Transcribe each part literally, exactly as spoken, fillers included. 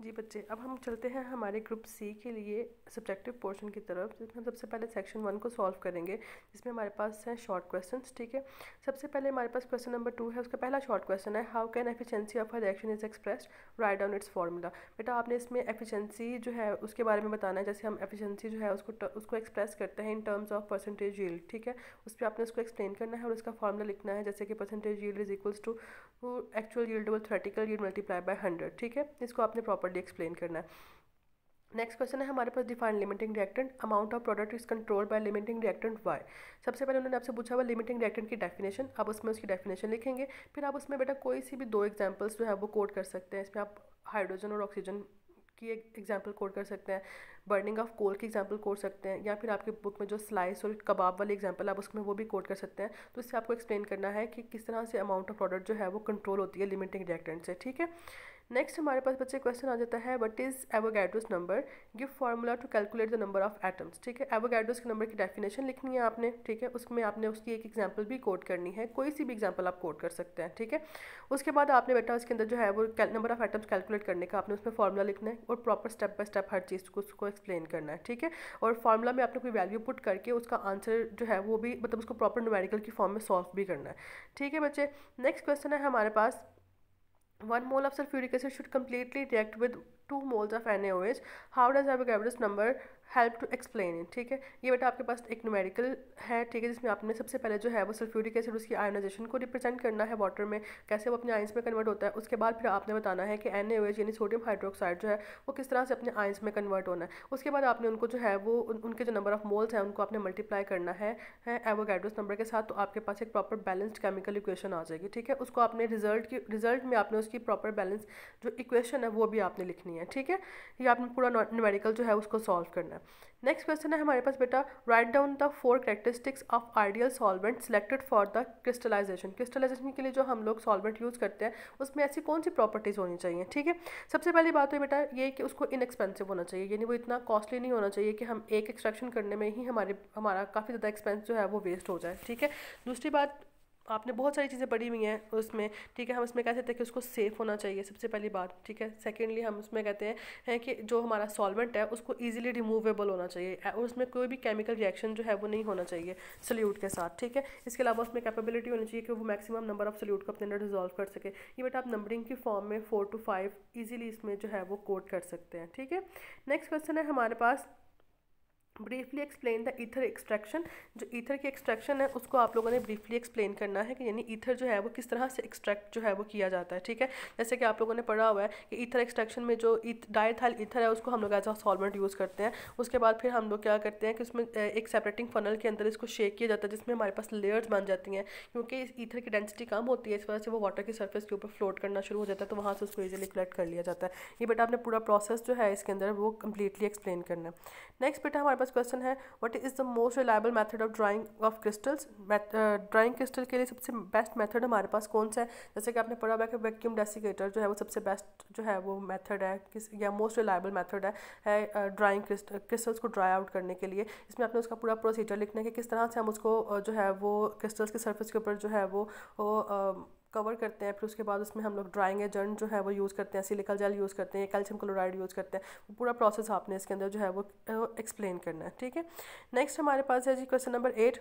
जी बच्चे, अब हम चलते हैं हमारे ग्रुप सी के लिए सब्जेक्टिव पोर्शन की तरफ, जिसमें हम सबसे पहले सेक्शन वन को सॉल्व करेंगे, जिसमें हमारे पास हैं शॉर्ट क्वेश्चंस। ठीक है, सबसे पहले हमारे पास क्वेश्चन नंबर टू है। उसका पहला शॉर्ट क्वेश्चन है, how can efficiency of a reaction is expressed, write down its formula. बेटा आपने इसमें एफिशिएंसी जो है उसके बारे में बताना है। जैसे हम एफिशिएंसी जो है उसको उसको एक्सप्रेस करते हैं in terms of percentage yield. ठीक है, उस पर आपने उसको एक्सप्लेन करना है और उसका फार्मूला लिखना है, जैसे कि percentage yield is equals to actual yield over theoretical yield multiply by hundred. ठीक है, इसको आपने प्रॉपर्ली एक्सप्लेन करना है। नेक्स्ट क्वेश्चन है हमारे पास, define limiting reactant, amount of product is controlled by limiting reactant why. सबसे पहले उन्होंने आपसे पूछा हुआ लिमिटिंग रिएक्टेंट की डेफिनेशन, आप उसमें उसकी डेफिनेशन लिखेंगे। फिर आप उसमें बेटा कोई सी भी दो एग्जांपल्स जो है वो कोट कर सकते हैं। इसमें आप हाइड्रोजन और ऑक्सीजन की एक एग्जाम्पल कोट कर सकते हैं, बर्निंग ऑफ कोल की एग्जांपल कोट सकते हैं, या फिर आपकी बुक में जो स्लाइस और कबाब वाली एग्जांपल आप उसमें वो भी कोट कर सकते हैं। तो इससे आपको एक्सप्लेन करना है कि किस तरह से अमाउंट ऑफ प्रोडक्ट जो है वो कंट्रोल होती है लिमिटिंग रिएक्टेंट से। ठीक है, नेक्स्ट हमारे पास बच्चे क्वेश्चन आ जाता है, what is Avogadro's number, give formula to calculate the number of atoms. ठीक है, एवोगैड्रोस के नंबर की डेफिनेशन लिखनी है आपने। ठीक है, उसमें आपने उसकी एक एग्जांपल भी कोट करनी है, कोई सी भी एग्जांपल आप कोट कर सकते हैं। ठीक है, उसके बाद आपने बेटा उसके अंदर जो है वो नंबर ऑफ एटम्स कैलकुलेट करने का आपने उसमें फार्मूला लिखना है और प्रॉपर स्टेप बाय स्टेप हर चीज़ को उसको एक्सप्लेन करना है। ठीक है, और फार्मूला में आपने कोई वैल्यू पुट करके उसका आंसर जो है वो भी मतलब उसको प्रॉपर न्यूमेरिकल की फॉर्म में सॉल्व भी करना है। ठीक है बच्चे, नेक्स्ट क्वेश्चन है हमारे पास, one mole of sulfuric acid should completely react with two moles of N A O H. How does Avogadro's number help to explain it. ठीक है, ये बेटा आपके पास एक न्यूमेरिकल है। ठीक है, जिसमें आपने सबसे पहले जो है वो सल्फ्यूरिक एसिड उसकी आयोनाइजेशन को रिप्रेजेंट करना है वाटर में, कैसे वो अपने आयंस में कन्वर्ट होता है। उसके बाद फिर आपने बताना है कि एन ए ओ एच यानी सोडियम हाइड्रोक्साइड जो है वो किस तरह से अपने आयंस में कन्वर्ट होना है। उसके बाद आपने उनको जो है वो उन, उनके जो नंबर ऑफ मोल्स हैं उनको आपने मल्टीप्लाई करना है, है एवोगैड्रोस नंबर के साथ, तो आपके पास एक प्रॉपर बैलेंस्ड केमिकल इक्वेशन आ जाएगी। ठीक है, उसको आपने रिजल्ट की रिजल्ट में आपने उसकी प्रॉपर बैलेंस जो इक्वेशन है वो भी आपने लिखनी है। ठीक है, ये आपने पूरा न्यूमेरिकल जो है उसको सॉल्व करना है। नेक्स्ट क्वेश्चन है हमारे पास बेटा, write down the four characteristics of ideal solvent selected for the crystallization. Crystallization के लिए जो हम लोग सॉल्वेंट यूज़ करते हैं उसमें ऐसी कौन सी प्रॉपर्टीज़ होनी चाहिए। ठीक है, सबसे पहली बात है बेटा ये कि उसको इनएक्सपेंसिव होना चाहिए, यानी वो इतना कॉस्टली नहीं होना चाहिए कि हम एक एक्सट्रैक्शन करने में ही हमारे हमारा काफ़ी ज़्यादा एक्सपेंस जो है वो वेस्ट हो जाए। ठीक है, दूसरी बात आपने बहुत सारी चीज़ें पढ़ी हुई हैं उसमें। ठीक है, हम इसमें कह सकते हैं कि उसको सेफ़ होना चाहिए, सबसे पहली बात। ठीक है, सेकेंडली हम उसमें कहते हैं है कि जो हमारा सॉल्वेंट है उसको इजीली रिमूवेबल होना चाहिए और उसमें कोई भी केमिकल रिएक्शन जो है वो नहीं होना चाहिए सल्यूट के साथ। ठीक है, इसके अलावा उसमें कैपेबिलिटी होनी चाहिए कि वो मैक्सिमम नंबर ऑफ सल्यूट को अपने अंदर डिजॉल्व कर सके। ये बेटा आप नंबरिंग की फॉर्म में फोर टू फाइव ईजिली इसमें जो है वो कोट कर सकते हैं। ठीक है, नेक्स्ट क्वेश्चन है हमारे पास, briefly explain the ether extraction. जो ईथर की एक्सट्रैक्शन है उसको आप लोगों ने ब्रीफली एक्सप्लेन करना है कि यानी ईथर जो है वो किस तरह से एक्सट्रैक्ट जो है वो किया जाता है। ठीक है, जैसे कि आप लोगों ने पढ़ा हुआ है कि ईथर एक्सट्रैक्शन में जो डायथाइल ईथर है उसको हम लोग एज अ सॉल्वेंट यूज़ करते हैं। उसके बाद फिर हम लोग क्या करते हैं कि उसमें एक सेपरेटिंग फनल के अंदर इसको शेक किया जाता है, जिसमें हमारे पास लेयर्स बन जाती हैं। क्योंकि इस ईथर की डेंसिटी कम होती है, इस वजह से वो वाटर की सर्फेस के ऊपर फ्लोट करना शुरू हो जाता है, तो वहाँ से उसको ईजिली कलेक्ट कर लिया जाता है। ये बेटा आपने पूरा प्रोसेस जो है इसके अंदर वो कम्प्लीटली एक्सप्लेन करना है। नेक्स्ट बेटा हमारे पास क्वेश्चन है, what is the most reliable method of drying of crystals. Drying crystal के लिए सबसे बेस्ट मेथड हमारे पास कौन सा है। जैसे कि आपने पढ़ा हुआ है कि वैक्यूम डेसिकेटर जो है वो सबसे बेस्ट जो है वो मेथड है किस या मोस्ट रिलायबल मेथड है, है ड्राइंग क्रिस्टल्स को ड्राई आउट करने के लिए। इसमें आपने उसका पूरा प्रोसीजर लिखना है कि किस तरह से हम उसको जो है वो क्रिस्टल्स के सर्फेस के ऊपर जो है वो, वो कवर करते हैं। फिर उसके बाद उसमें हम लोग ड्राइंग एजेंट जो है वो यूज़ करते हैं, सिलिकल जेल यूज़ करते हैं, कैल्शियम क्लोराइड यूज़ करते हैं। वो पूरा प्रोसेस आपने इसके अंदर जो है वो एक्सप्लेन करना है। ठीक है, नेक्स्ट हमारे पास है जी question number eight,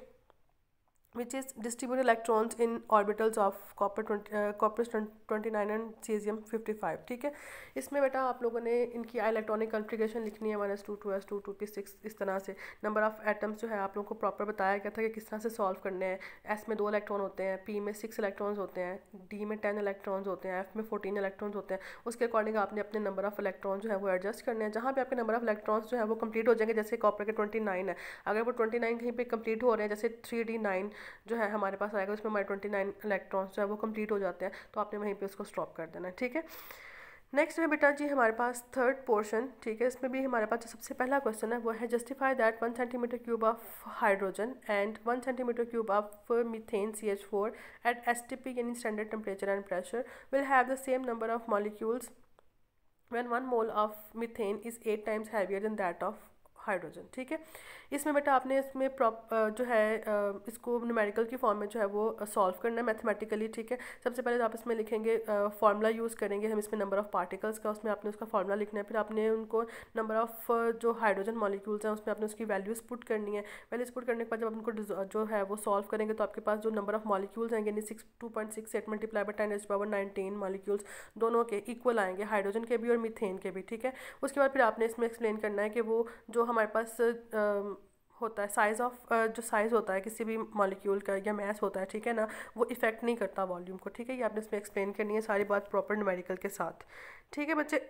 which is distribute electrons in orbitals of copper copper twenty-nine and cesium fifty-five। ठीक है, इसमें बेटा आप लोगों ने इनकी इलेक्ट्रॉनिक कॉन्फ़िगरेशन लिखनी है, one S two two S two two P six, इस तरह से। नंबर ऑफ एटम्स जो है आप लोगों को प्रॉपर बताया गया था कि किस तरह से सॉल्व करने हैं। एस में दो इलेक्ट्रॉन होते हैं, पी में सिक्स इलेक्ट्रॉन्स होते हैं, डी में टेन इलेक्ट्रॉन्स होते हैं, एफ में फोर्टीन इलेक्ट्रॉन्स होते हैं। उसके अकॉर्डिंग आपने अपने नंबर ऑफ इलेक्ट्रॉन जो है वो एडजस्ट करने हैं। जहाँ पे आपके नंबर ऑफ इलेक्ट्रॉन्स जो है वो कंप्लीट हो जाएंगे, जैसे कॉपर के ट्वेंटी नाइन है, अगर वो ट्वेंटी नाइन कहीं पे कंप्लीट हो रहे हैं, जैसे थ्री डी नाइन जो है हमारे पास आएगा, उसमें हमारे ट्वेंटी नाइन इलेक्ट्रॉन्स जो है वो कंप्लीट हो जाते हैं, तो आपने वहीं पे उसको स्टॉप कर देना है। ठीक है, नेक्स्ट है बेटा जी हमारे पास थर्ड पोर्शन। ठीक है, इसमें भी हमारे पास जो सबसे पहला क्वेश्चन है वो है, justify that one centimetre cube of hydrogen and one centimetre cube of methane C H four at S T P यानी standard temperature and pressure will have the same number of molecules when one mole of methane is eight times heavier than that of hydrogen. ठीक है, इसमें बेटा आपने इसमें prop जो है इसको न्यूमेरिकल की फॉर्म में जो है वो सॉल्व करना है मैथमेटिकली। ठीक है, सबसे पहले तो आप इसमें लिखेंगे फार्मूला यूज़ करेंगे हम इसमें नंबर ऑफ़ पार्टिकल्स का, उसमें आपने उसका फार्मूला लिखना है। फिर आपने उनको नंबर ऑफ़ जो हाइड्रोजन मॉलिक्यूल्स हैं उसमें आपने उसकी वैल्यूज़ पुट करनी है। वैल्यूज़ पुट करने के बाद जब आप उनको जो है वो सॉल्व करेंगे तो आपके पास जो नंबर ऑफ़ मॉलिक्यूल्स आएंगे यानी six two point six eight multiply by ten raised to power nineteen molecules दोनों के इक्वल आएंगे, हाइड्रोजन के भी और मीथेन के भी। ठीक है, उसके बाद फिर आपने इसमें एक्सप्लेन करना है कि वो जो हमारे पास होता है साइज़ ऑफ जो साइज़ होता है किसी भी मॉलिक्यूल का या मैस होता है, ठीक है ना, वो इफेक्ट नहीं करता वॉल्यूम को। ठीक है, ये आपने इसमें एक्सप्लेन करनी है सारी बात प्रॉपर न्यूमेरिकल के साथ। ठीक है बच्चे,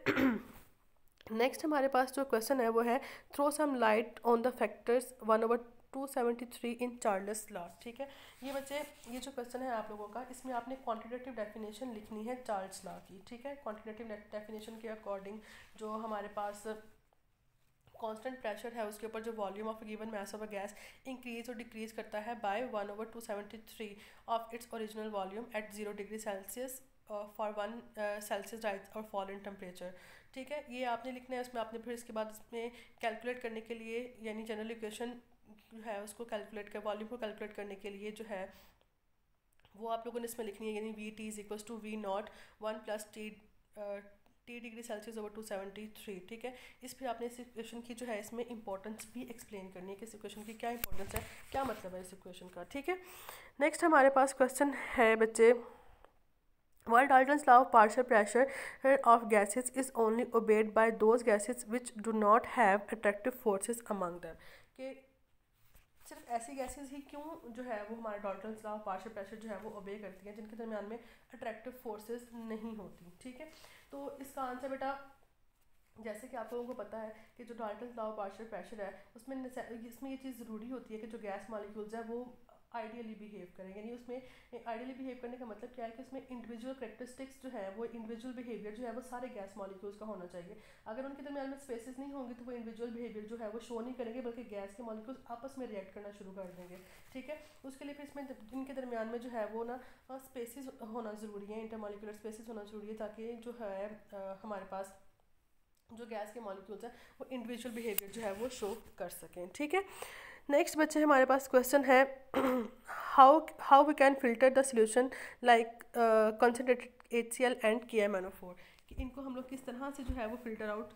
नेक्स्ट हमारे पास जो क्वेश्चन है वो है throw some light on the factors one over two seventy three in Charles law. ठीक है, ये बच्चे ये जो क्वेश्चन है आप लोगों का, इसमें आपने क्वांटिटेटिव डेफिनेशन लिखनी है चार्ल्स लॉ की। ठीक है, क्वांटिटेटिव डेफिनेशन के अकॉर्डिंग जो हमारे पास कांस्टेंट प्रेशर है उसके ऊपर जो volume of given mass of a gas increase और डिक्रीज करता है by one over two seventy three of its original volume at zero degree Celsius for one Celsius rise और फॉल इन टेम्परेचर। ठीक है, ये आपने लिखना है। उसमें आपने फिर इसके बाद इसमें कैलकुलेट करने के लिए यानी जनरल इक्वेशन है उसको कैलकुलेट कर वॉल्यूम को कैलकुलेट करने के लिए जो है वो आप लोगों ने इसमें लिखनी है, यानी V T is equal to V naught one plus T T degree Celsius over two seventy three. ठीक है, इस फिर आपने इस इक्वेशन की जो है इसमें इंपॉर्टेंस भी एक्सप्लेन करनी है कि इस इक्वेशन की क्या इंपॉर्टेंस है, क्या मतलब है इस इक्वेशन का। ठीक है, नेक्स्ट हमारे पास क्वेश्चन है बच्चे While Dalton's law of partial pressure of gases is only obeyed by those gases which do not have attractive forces among them, कि सिर्फ ऐसी गैसेस ही क्यों जो है वो हमारे Dalton's law of partial pressure जो है वो ओबे करती हैं जिनके दरमियान में अट्रैक्टिव फोर्सेस नहीं होती। ठीक है, तो इसका आंसर बेटा जैसे कि आप लोगों को पता है कि जो Dalton's law of partial pressure है उसमें इसमें ये चीज़ ज़रूरी होती है कि जो गैस मॉलिक्यूल्स है वो आइडियली बिहेव करेंगे। यानी उसमें आइडियली बिहेव करने का मतलब क्या है कि उसमें इंडिविजुअल करेक्टरिस्टिक्स जो है वो इंडिविजुअल बिहेवियर जो है वो सारे गैस मॉलिक्यूल्स का होना चाहिए। अगर उनके दरमियान में स्पेसेस नहीं होंगे तो वो इंडिविजुअल बिहेवियर जो है वो शो नहीं करेंगे बल्कि गैस के मॉलिक्यूल्स आपस में रिएक्ट करना शुरू कर देंगे। ठीक है, उसके लिए फिर इसमें इनके दरमियान में जो है वो ना स्पेसिस होना ज़रूरी है, इंटरमॉलिक्यूलर स्पेसिस होना ज़रूरी है ताकि जो है हमारे पास जो गैस के मॉलिक्यूल्स हैं वो इंडिविजुअल बिहेवियर जो है वो शो कर सकें। ठीक है, नेक्स्ट बच्चे हमारे पास क्वेश्चन है how how we can filter the solution like concentrated H C L and K M N O four, कि इनको हम लोग किस तरह से जो है वो फिल्टर आउट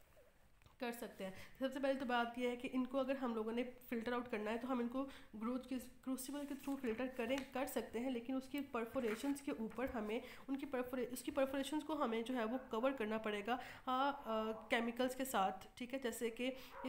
कर सकते हैं। सबसे पहले तो बात यह है कि इनको अगर हम लोगों ने फ़िल्टर आउट करना है तो हम इनको ग्रोथ के क्रूसिबल के थ्रू फिल्टर करें कर सकते हैं, लेकिन उसकी परफोरेशंस के ऊपर हमें उनकी परफोरे उसकी परफोरेशंस को हमें जो है वो कवर करना पड़ेगा केमिकल्स के साथ। ठीक है, जैसे कि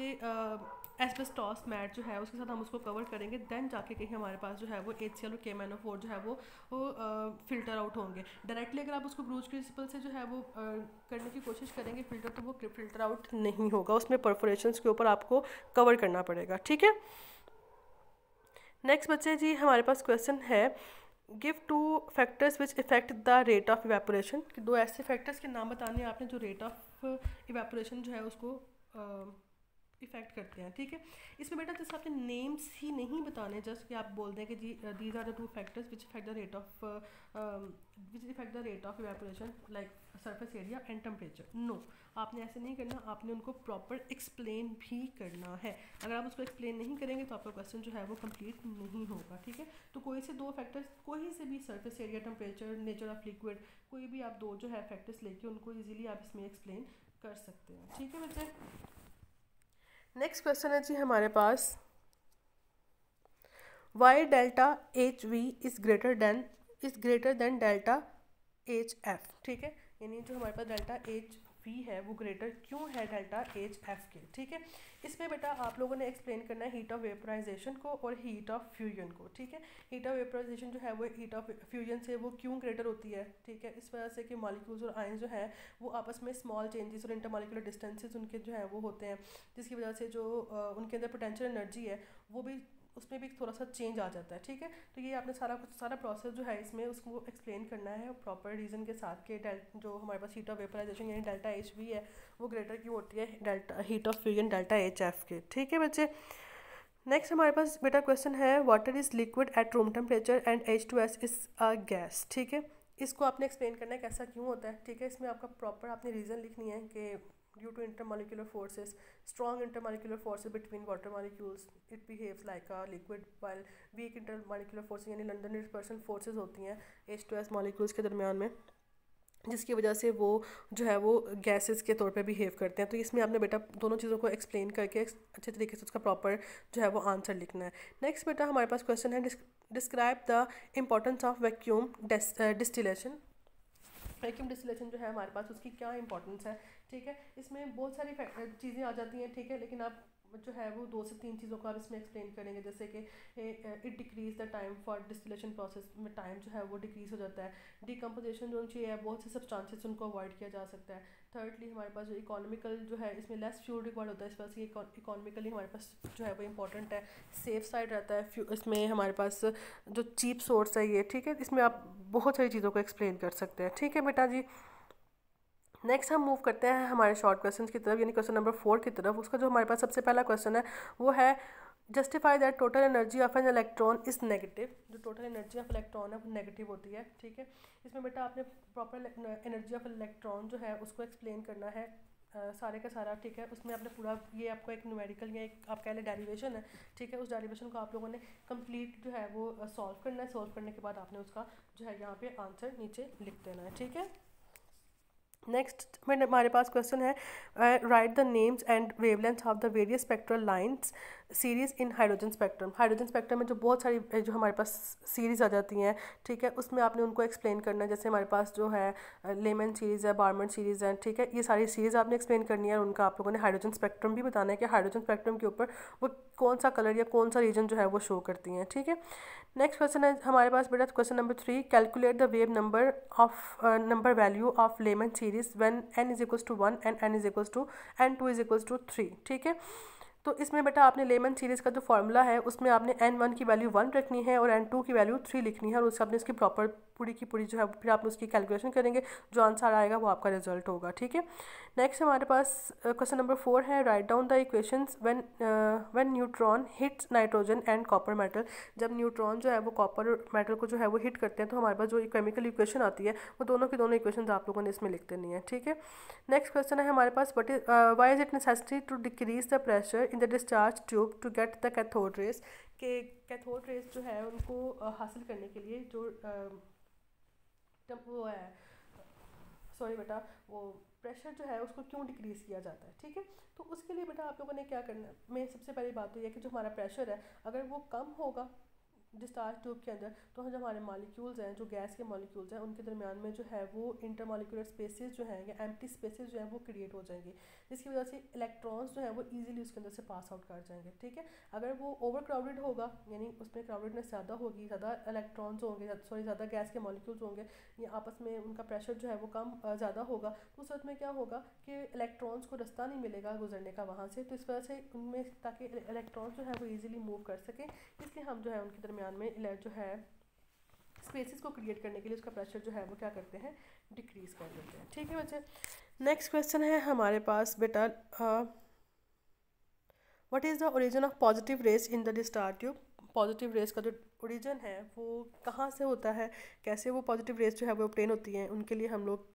एस्बेस्टॉस मैट जो है उसके साथ हम उसको कवर करेंगे, देन जाके कहीं हमारे पास जो है वो एच सी एल और के एम एन ओ फोर जो है वो फ़िल्टर आउट होंगे। डायरेक्टली अगर आप उसको ग्रोथ क्रूसिबल से जो है वो आ, करने की कोशिश करेंगे फ़िल्टर तो वो फ़िल्टर आउट नहीं होगा, उसमें परफोरेशंस के ऊपर आपको कवर करना पड़ेगा। ठीक है, नेक्स्ट बच्चे जी हमारे पास क्वेश्चन है give two factors which affect the rate of evaporation, कि दो ऐसे फैक्टर्स के नाम बताने हैं आपने जो रेट ऑफ इवेपोरेशन जो है उसको इफेक्ट करते हैं। ठीक है, इसमें बेटा जैसे आपने नेम्स ही नहीं बताने, जस्ट कि आप बोल दें कि जी these are the two factors which affect the rate of which affect the rate of evaporation like surface area and temperature. No, आपने ऐसे नहीं करना, आपने उनको प्रॉपर एक्सप्लेन भी करना है। अगर आप उसको एक्सप्लेन नहीं करेंगे तो आपका क्वेश्चन जो है वो कंप्लीट नहीं होगा। ठीक है, तो कोई से दो फैक्टर्स, कोई से भी surface area, temperature, nature of liquid, कोई भी आप दो जो है फैक्टर्स लेके उनको इजीली आप इसमें एक्सप्लेन कर सकते हैं। ठीक है बच्चे, नेक्स्ट क्वेश्चन है जी हमारे पास why delta H V is greater than is greater than delta H F. ठीक है, यानी जो हमारे पास डेल्टा एच वी है वो ग्रेटर क्यों है डेल्टा एच एफ के। ठीक है, इसमें बेटा आप लोगों ने एक्सप्लेन करना है हीट ऑफ वेपराइजेशन को और हीट ऑफ फ्यूजन को। ठीक है, हीट ऑफ वेपराइजेशन जो है वो हीट ऑफ फ्यूजन से वो क्यों ग्रेटर होती है। ठीक है, इस वजह से कि मॉलिक्यूल्स और आयंस जो है वो आपस में स्मॉल चेंजेस और इंटरमॉलिक्यूलर डिस्टेंसेस उनके जो है वो होते हैं, जिसकी वजह से जो उनके अंदर पोटेंशियल एनर्जी है वो भी उसमें भी थोड़ा सा चेंज आ जाता है। ठीक है, तो ये आपने सारा कुछ सारा प्रोसेस जो है इसमें उसको एक्सप्लेन करना है प्रॉपर रीज़न के साथ कि डेल जो हमारे पास हीट ऑफ वेपराइजेशन यानी डेल्टा एच वी है वो ग्रेटर क्यों होती है delta heat of fusion delta H F के। ठीक है बच्चे, नेक्स्ट हमारे पास बेटा क्वेश्चन है water is liquid at room temperature and H two S is a gas. ठीक है, इसको आपने एक्सप्लेन करना है कैसा क्यों होता है, ठीक है। इसमें आपका प्रॉपर आपने रीज़न लिखनी है कि due to intermolecular forces, strong intermolecular forces between water molecules, it behaves like a liquid, while weak intermolecular forces यानी लंदन डिस्पर्सन फोर्सेस होती हैं एच टू एस मॉलिक्यूल्स के दरमियान में, जिसकी वजह से वो जो है वो गैसेस के तौर पे बिहेव करते हैं। तो इसमें आपने बेटा दोनों चीज़ों को एक्सप्लेन करके अच्छे तरीके से उसका प्रॉपर जो है वो आंसर लिखना है। नेक्स्ट बेटा हमारे पास क्वेश्चन है, describe the importance of vacuum distillation. Vacuum distillation जो है हमारे पास उसकी क्या इंपॉर्टेंस है, ठीक है। इसमें बहुत सारी चीज़ें आ जाती हैं, ठीक है, लेकिन आप जो है वो दो से तीन चीज़ों को आप इसमें एक्सप्लेन करेंगे, जैसे कि it decrease the time for distillation process में टाइम जो है वो डिक्रीज हो जाता है। डिकम्पोजिशन जो चाहिए है बहुत से सब्सटेंसेस उनको अवॉइड किया जा सकता है। थर्डली हमारे पास जो इकोनॉमिकल जो है इसमें लेस फ्यूल रिक्वायर्ड होता है, इस वजह से इकोनॉमिकली हमारे पास जो है वो इंपॉर्टेंट है। सेफ साइड रहता है, इसमें हमारे पास जो चीप सोर्स है ये, ठीक है। इसमें आप बहुत सारी चीज़ों को एक्सप्लेन कर सकते हैं, ठीक है बेटा जी। नेक्स्ट हम मूव करते हैं हमारे शॉर्ट क्वेश्चन की तरफ, यानी क्वेश्चन नंबर फोर की तरफ। उसका जो हमारे पास सबसे पहला क्वेश्चन है वो है justify that total energy of an electron is negative. जो टोटल एनर्जी ऑफ इलेक्ट्रॉन है वो नेगेटिव होती है, ठीक है। इसमें बेटा आपने प्रॉपर एनर्जी ऑफ इलेक्ट्रॉन जो है उसको एक्सप्लेन करना है uh, सारे का सारा, ठीक है। उसमें आपने पूरा ये आपको एक न्यूमेरिकल या एक आप कह लें डेरिवेशन है, ठीक है। उस डेरिवेशन को आप लोगों ने कंप्लीट जो है वो सॉल्व करना है। सॉल्व करने के बाद आपने उसका जो है यहाँ पे आंसर नीचे लिख देना है, ठीक है। नेक्स्ट में हमारे पास क्वेश्चन है, write the names and wavelength of the various spectral lines series in hydrogen spectrum. Hydrogen spectrum में जो बहुत सारी जो हमारे पास सीरीज़ आ जाती हैं, ठीक है, उसमें आपने उनको एक्सप्लेन करना है। जैसे हमारे पास जो है लेमन सीरीज़ है, बारमन सीरीज़ है, ठीक है। ये सारी सीरीज़ आपने एक्सप्लेन करनी है और उनका आप लोगों ने हाइड्रोजन स्पेक्ट्रम भी बताना है कि हाइड्रोजन स्पेक्ट्रम के ऊपर वो कौन सा कलर या कौन सा रीजन जो है वो शो करती हैं, ठीक है। नेक्स्ट क्वेश्चन है हमारे पास बेटा question number three, calculate the wave number of number value of Lyman series when n is equals to one and n is equals to N two is equals to three, ठीक है। तो इसमें बेटा आपने लेमन सीरीज़ का जो formula है उसमें आपने एन वन की वैल्यू वन रखनी है और एन टू की वैल्यू थ्री लिखनी है, और उससे आपने इसकी प्रॉपर पूरी की पूरी जो है फिर आप उसकी कैलकुलेशन करेंगे, जो आंसर आएगा वो आपका रिजल्ट होगा, ठीक है। नेक्स्ट हमारे पास क्वेश्चन नंबर फोर है, write down the equations when when neutron hits nitrogen and copper metal. जब न्यूट्रॉन जो है वो कॉपर मेटल को जो है वो हिट करते हैं तो हमारे पास जो केमिकल इक्वेशन आती है वो दोनों की दोनों इक्वेशन आप लोगों ने इसमें लिख देनी है, ठीक है। नेक्स्ट क्वेश्चन है हमारे पास, what is why is it necessary to decrease the pressure in the discharge tube to get the cathode rays. के कैथोड रेज जो है उनको uh, हासिल करने के लिए जो uh, वो है सॉरी बेटा वो प्रेशर जो है उसको क्यों डिक्रीज़ किया जाता है, ठीक है। तो उसके लिए बेटा आप लोगों ने क्या करना है, मैं सबसे पहली बात तो यह कि जो हमारा प्रेशर है अगर वो कम होगा डिस्चार्ज ट्यूब के अंदर, तो जो हमारे मॉलिक्यूल्स हैं, जो गैस के मॉलिक्यूल्स हैं, उनके दरमियान में जो है वो इंटरमॉलिक्यूलर स्पेसेस जो हैं या एम्प्टी स्पेसेस जो हैं वो क्रिएट हो जाएंगे, जिसकी वजह से इलेक्ट्रॉन्स जो हैं वो इजीली उसके अंदर से पास आउट कर जाएंगे, ठीक है। अगर वो ओवर क्राउडेड होगा यानी उसमें क्राउडेडनेस ज़्यादा होगी, ज़्यादा इलेक्ट्रॉन्स होंगे, सॉरी ज़्यादा गैस के मॉलिक्यूल्स होंगे, या आपस में उनका प्रेशर जो है वो कम ज़्यादा होगा, तो उस वक्त में क्या होगा कि इलेक्ट्रॉन्स को रास्ता नहीं मिलेगा गुजरने का वहाँ से। तो इस वजह से उनमें ताकि इलेक्ट्रॉन्स जो है वो ईजिली मूव कर सकें, इसलिए हम जो है उनके दरमियान में जो है स्पेसेस को क्रिएट करने के लिए उसका प्रेशर जो है वो क्या करते हैं, डिक्रीज कर देते हैं, ठीक है बच्चे। नेक्स्ट क्वेश्चन है हमारे पास बेटा, what is the origin of positive rays in the discharge tube. Positive rays का जो ओरिजिन है वो कहाँ से होता है, कैसे वो पॉजिटिव रेस जो है वो ऑब्टेन होती हैं, उनके लिए हम लोग